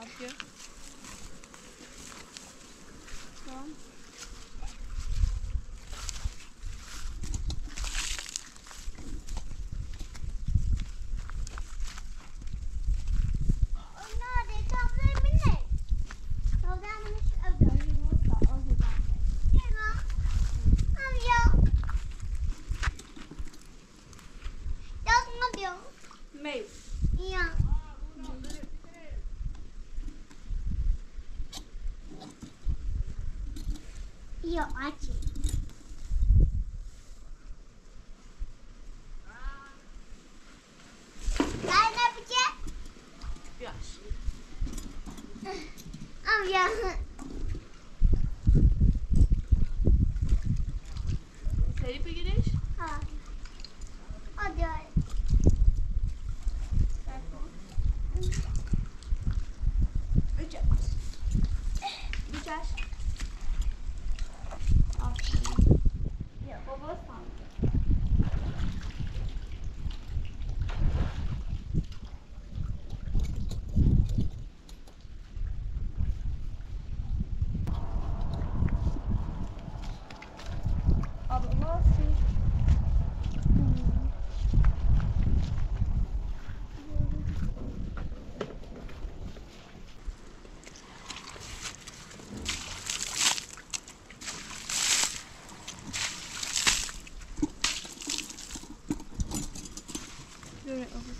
Sadece. Tamam. Meio. Io oggi. Dai, ne perché? Piace. Oh, yeah. Sei pigirish? Oh. Oh, dai. Wyciąż. Aferin. Ya baba sandı. Abla siz. Böyle olur.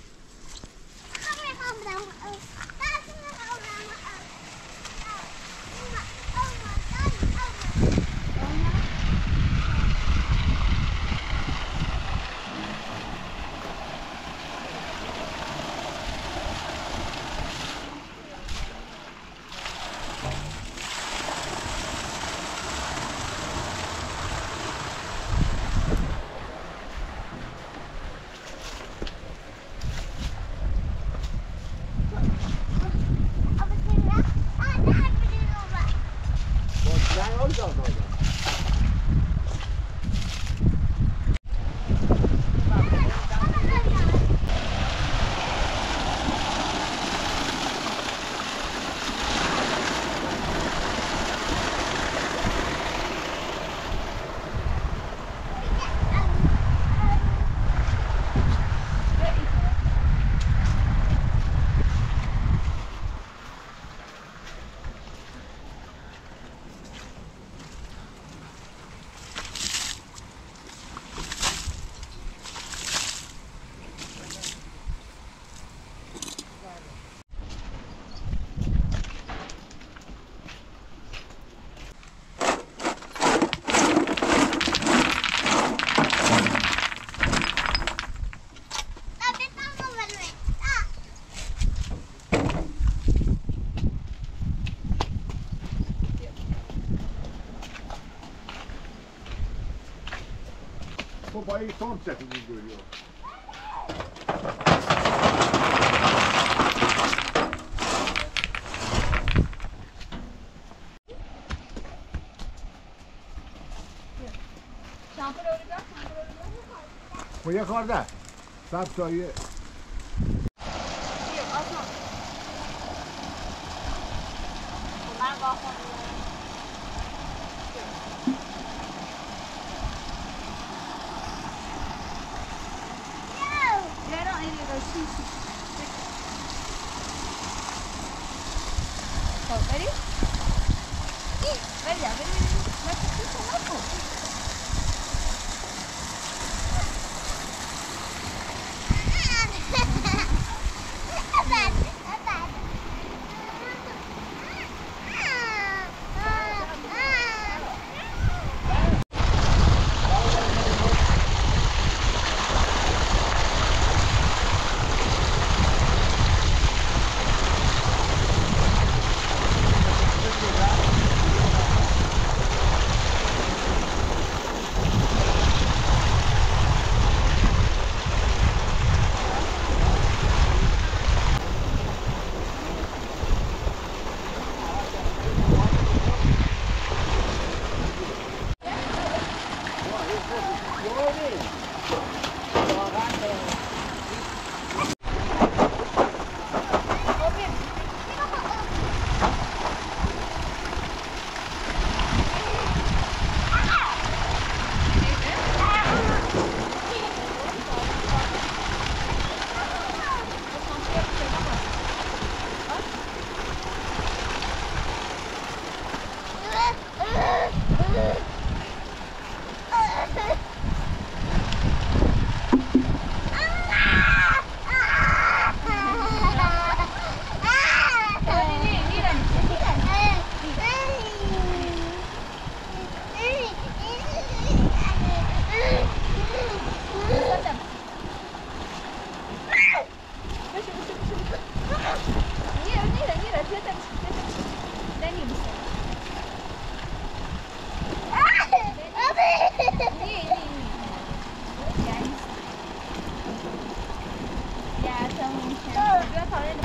Babayı son sesini görüyor. Bu yukarıda. Sapsayı. Bunlar kalkmadı. Ready? Ready, yeah, ready. Let's do some apples. دني بس يا تمام بیا کار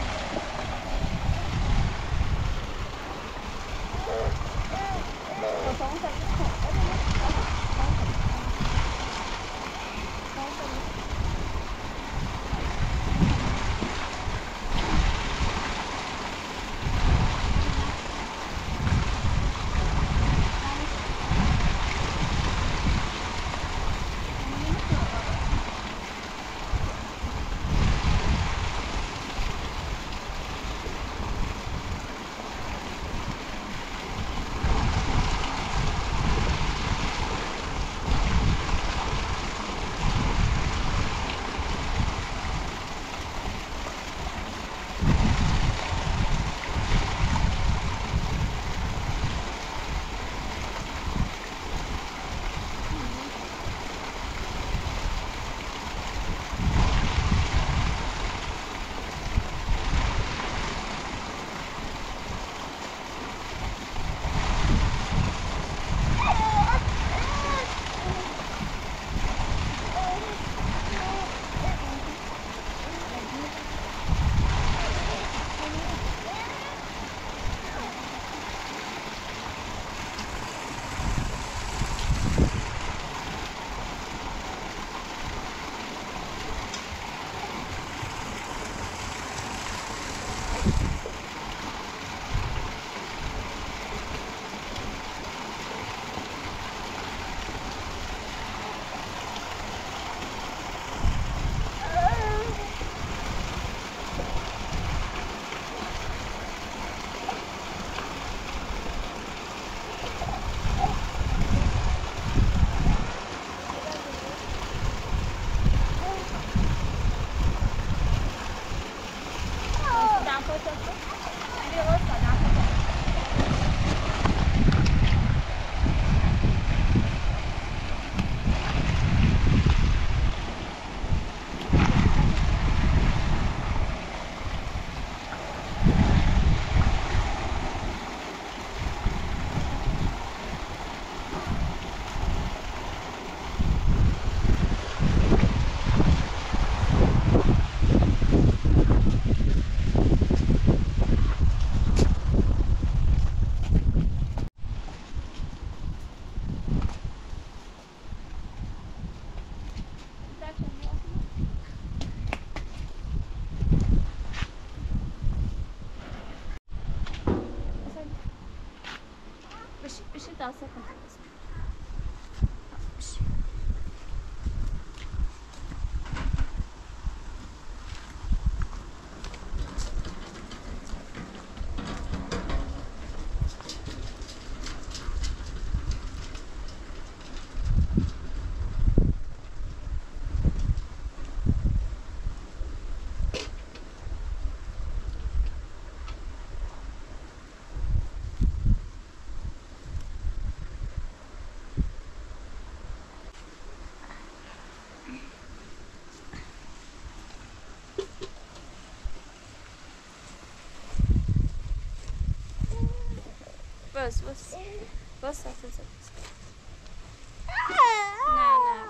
بشي داسة كنت بس بس بس نه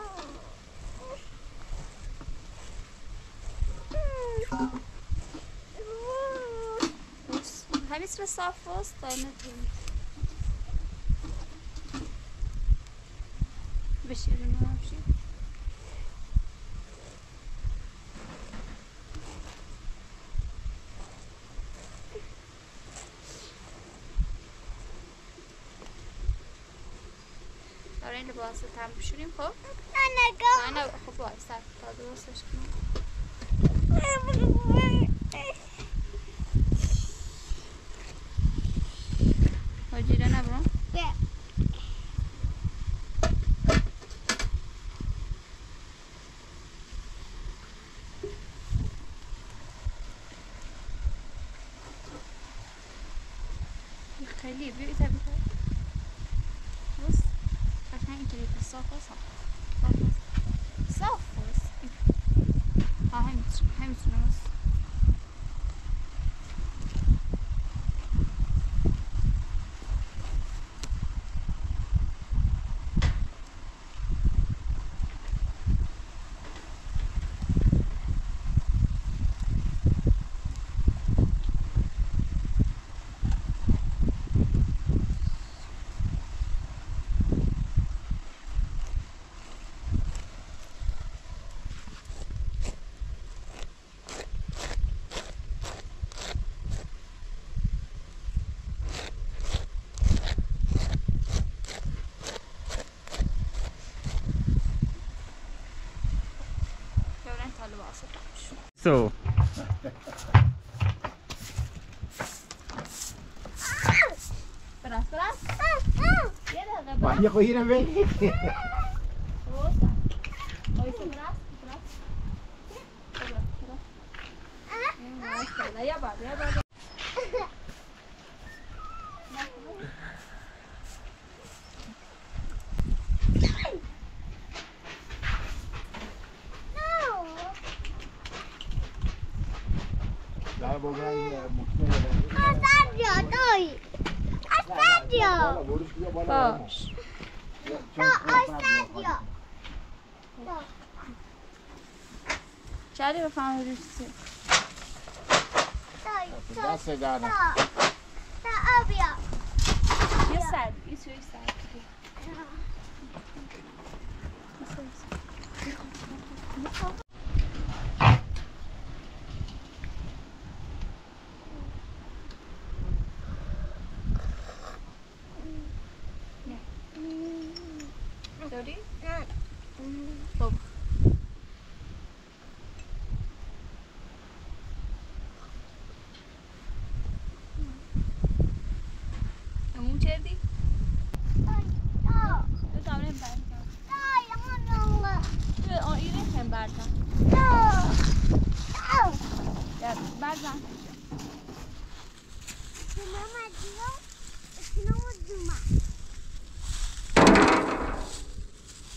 بس همین صاف وست تا نتونی بشیریم همشی این لباس رو تم بشوریم خب؟ نه خب باید سر تا درستش کنیم حاجیره نبرم؟ خیلی بیایی تا بیایی بس قشنگ اینطوری که صاف هست ها همیتونه بس تو برس یه دقیقه با یه خویی رو بگی یا بابا در بگم این مکمه Astadio, doi. Astadio. باش No, astadio. شاید بفهم روسی Doi, دست در da. Da, abia. یه سر یه سوی سر داری؟ خب همون کردی؟ Da. تو تمرین برکن Da, yang mana? تو اینه هم برکن Da. برزن Kenapa dia? Kenapa cuma?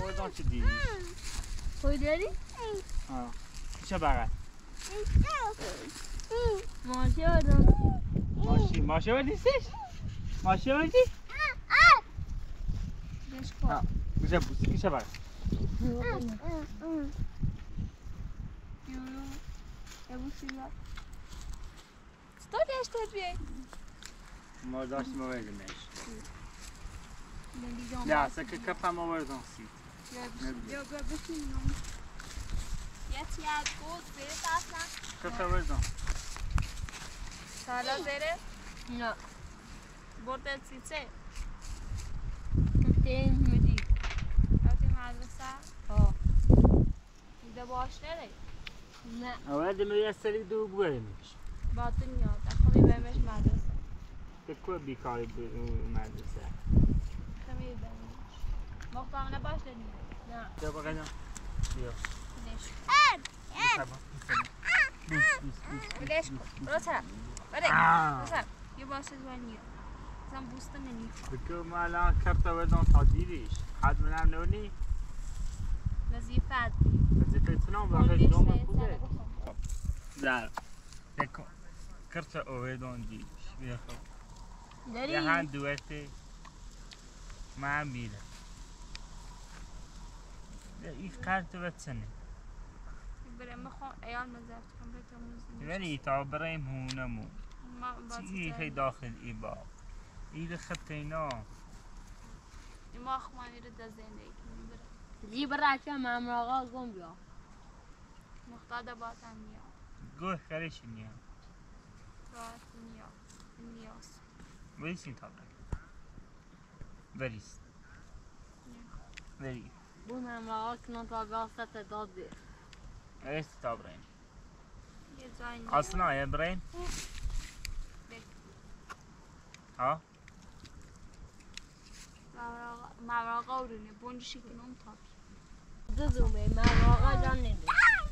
آوردم چه دیدی؟ توی داری؟ چه بغل؟ ماشی آدم ماشی نیستش؟ ماشی بردی؟ بهش کن گوشه بوسی که چه بغل؟ یورو ابوسی بیا چطور داشتت بیایی؟ ما داشتیم آوردیمش نمیدونم نه سکه کپم آوردم سید بیا بشینم یه تیاد گوز بره اصلا کپ آوردم سالا زره نه بردت سیچه تین میدی رفتی مدرسه ها دیده باش نره نه آوردیم یه سری دو ببریمش باطن میاد خب میبرمش مدرسه بکو بیکاری مدرسه خمی میبرمش مختامنه باش داریم نه بیا بقیدم بیا بلش بوس برو طرف بره برو طرف یه باسه جوانیه زن بوسته نمی بکو ما الان کپ آوردم تا دیدیش حد منم نونی وظیفت وظیفه تنام واقعا دوم خوبه در بکو کرت آوردم دیدیش بیا خب داری؟ یه هند دوسته من میره این کارت بتسنه برم میخوام ایال مزرد کنم بهتون موزنی ولی تا بریم هونمون ما چی هی داخل ای با این خطینا ما خمانی رو در زندگی کنیم بره جی برای چه ممراغا گم بیا مختار باتم میاد گوه خریش نیا راحت میاد نیاز ویسین تا بریم بریست بری بو ممراغا کنن تا بیاسته داد بیر ویست تا بریم یه جای نیاد اصلا یه بریم ها مراغا ورونه بونجشی کنم تاپی دزومه ممراغا جان نیده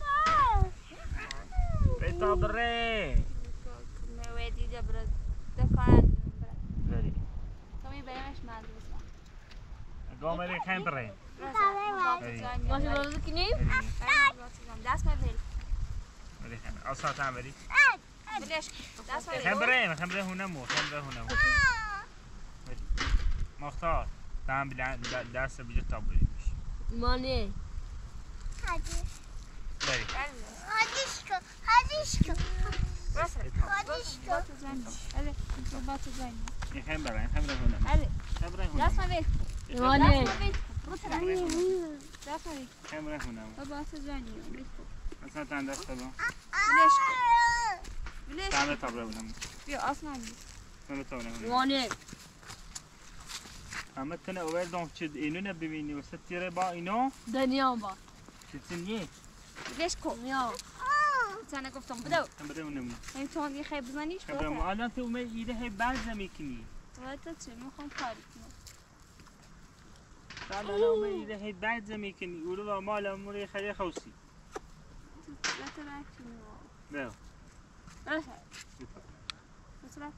بی تا بریم موی دیده برد دکانت بری کمی بریمش مدرسه گامری خیم بریم ماشی بازو کنیم؟ دست ما بری بری خیم اصلا تا بری بلش دست ما خیم بری بریم هونمو مختار تام دست بجا تا بریمش مانه بری هادیشکو بات زنی اله بات زنی خیم بریم هونمو اله خیم بریم دست ما هونمو بری مانه دست ما بری خیم بریم هونمو بات زنی اصلا تا دست تا بلش بلش تام تا بریم بیا اصلا تام تا بریم مانه اما تنه اول دام چه اینو نبینی واسه تیره با اینو دنیا با چه تنیه بلش کن دنیا سنه گفتم بدو خیم بریم هونمو این تو هم یه خیلی بزنیش خیم بریم الان تو اومد ایده هی بعض میکنی تو چه میخوام کاری کنم الان اومد ایده هی بعض میکنی اولو مال اموری خیلی خوشی تو رفتی نه باشه بسرعه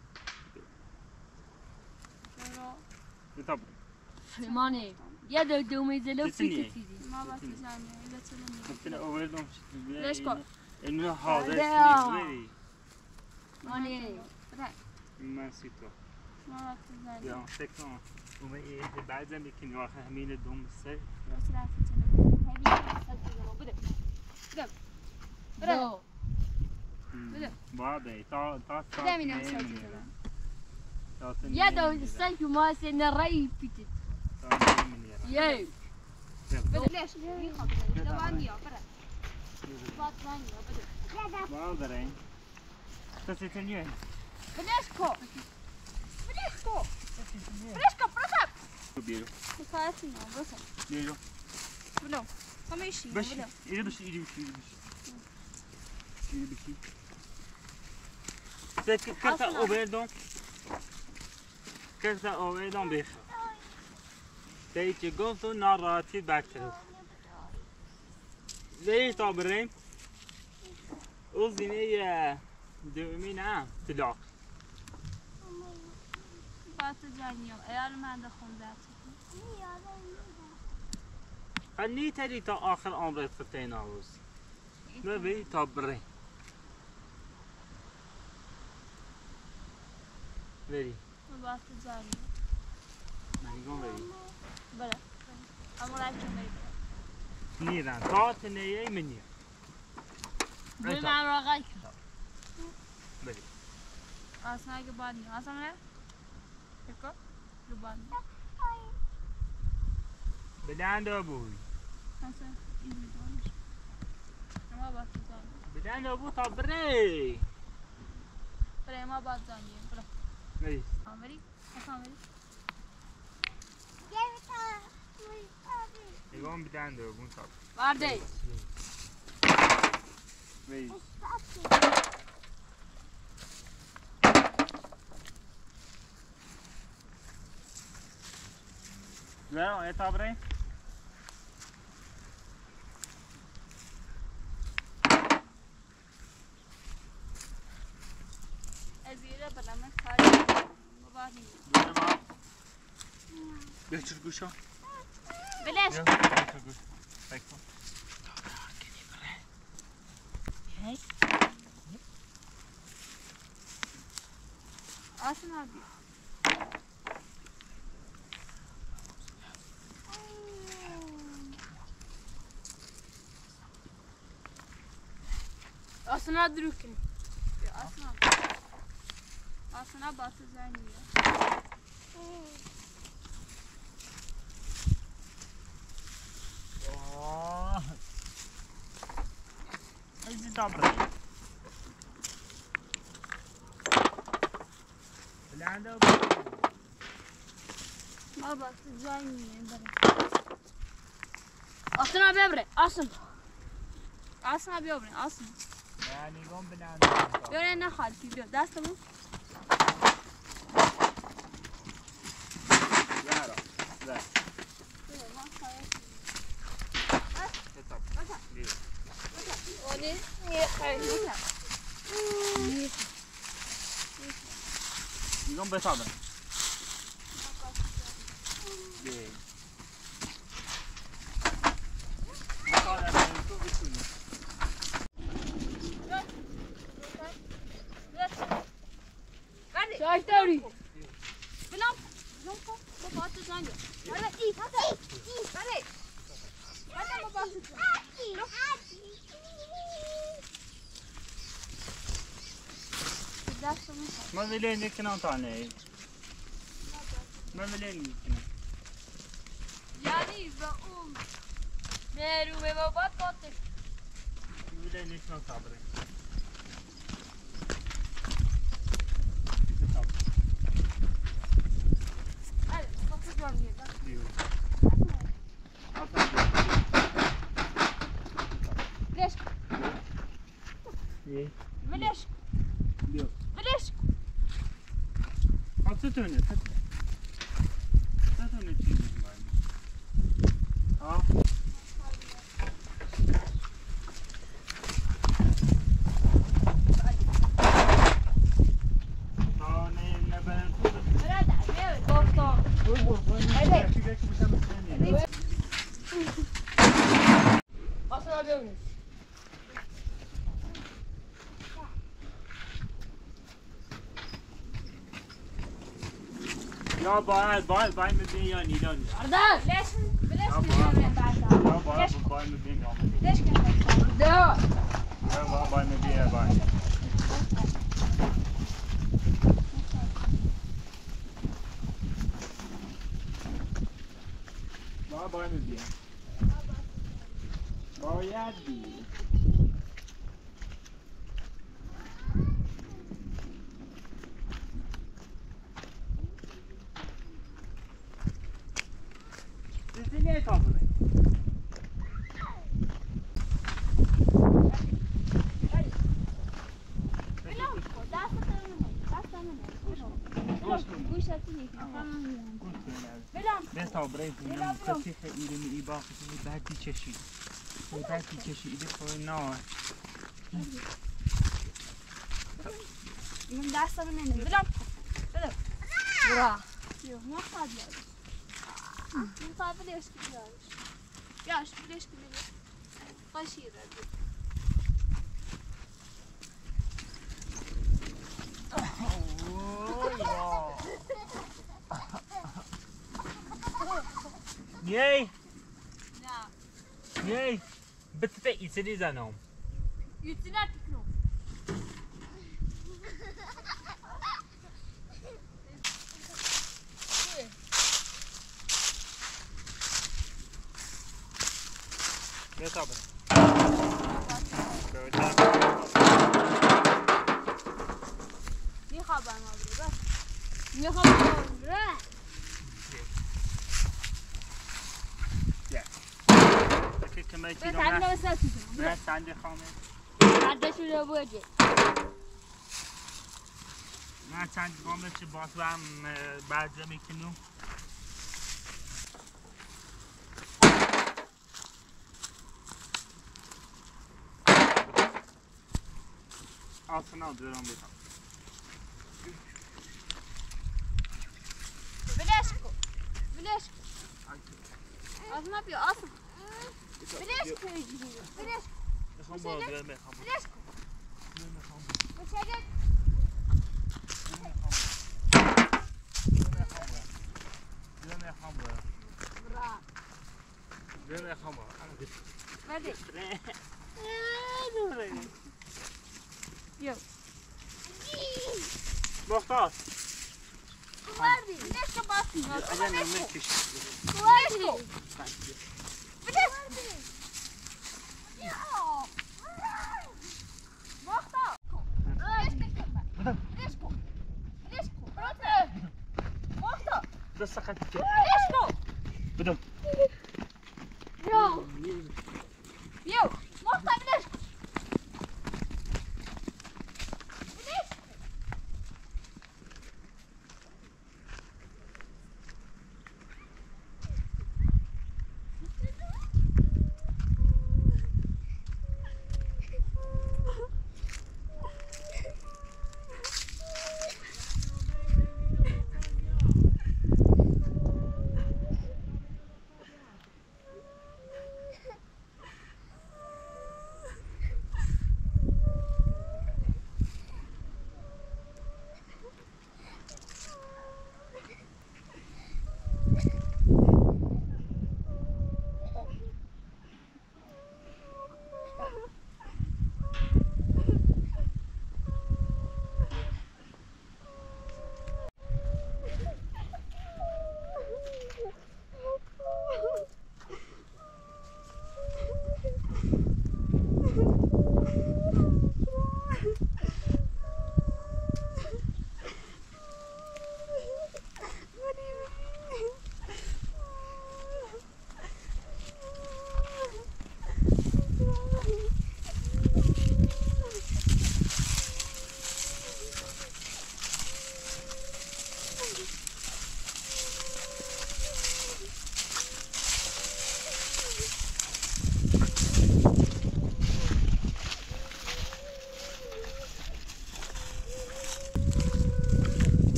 بتاب مانه یه دومه زلو چه نیه؟ فیتی چیزی ما باید بزنیم ایلا چه نمیه تنه اول دام ليش كو؟ اینو حاضر ده. سنی مانه من سیتو ما باید بزنیم یا سکن اومد ایده بعض میکنی آخه همین دوم سه بسرعه بده دو بابا تا بده مینم ساعتی دادم یه دو سنگ ما سن رای فیتی یه بده ليش میخوام بده دوان یا بره باید زنی بده بابا رنگ تو سیتنیه بلش کو بلش کو بلش کو برخب بیرو ساعتی نه برسه بیرو بلو کمیشی باش بلو ایده بشی ایده بشی ایده بشی سکه کرتا اوبردم کرتا اوبردم بیخ تیچه گفت و ناراحتی بکتر لیش تا بریم او زینه دومی نه طلاق باید زنیم ایال من دخون دست خلني تري تا آخر عمرت ختين عاوز ما بي تا بري بري ما بتزعل نيجون بري بلا أمور عايشة مريضة نيران تا تنيي مني بما رغايك بري أصلا جباني أصلا يكو جباني بدان أبوي أصلا إيه بدونش ما بتزعل بدان أبو تا بري بلا ما بتزعل بلا بري أمري أصلا أمري نيجون بدان أبو تا باردي بري لا تا بري أزيرة بلا ما خارج ما بعرف ما بيحكي قشة بلاش يلا بيحكي قشة تكفى هاي أصلا أبي أصلا أدركني أصلا بتزعل ايدي دبري اللي عنده ما بتزعلني أصلا بيبري أصلا بيبري أصلا يعني قوم بنعنده يوري أنا خالتي بيو داستمو لا لا وني خير يقوم بيصابر ليه شاي توري بلام بابا تزانيو هلا إيه هلا هلا بابا تزانيو ما بلين يكنا طعني ما بلين يكنا يعني بقوم نيرو بابا توتي ما بلين يكنا صابري هلا بابا تزانيو ليش ايه ليش ليه ليش حطيتوني حطيتوني تشيل اه يا باي مدين يعني لوني أردان ليش بلاش يا باي مدين يعني ليش كذا ده يا باي مدين يا باي باي مدين باي يدي ليه تفضل بس تا برید میام کسی خیلی می با خیلی بعدی چشی بعدی چشی ایده خواهی نه من دستم نمیده بلام بلام برا ما خواهد یاد ما خواهد بلیش که یادش Ja, شبليش كملي قشيرة دي. Jij, Ja. jij, betrek iets in deze naam. Yüzüne tükürüm. Ja, tabii. Nie chabam abla. Nie chabam abla. كميتي بس عندنا بس بس عندي خامس عندنا شو لبوجي ما عندي خامس باز وام بعد زمي كنو اصلا درام بيتا بلاشكو بلاشكو ما بيو اصلا بلاشكو يجي بلاشكو خمر درام خمر بلاشكو بس هذا درام خمر درام خمر انا قلت بدي يو مختار وردي بلاشكو باصي انا ما مشيش بلاشكو بس سقط بلاشكو بدو يو يو مقطع بلاشكو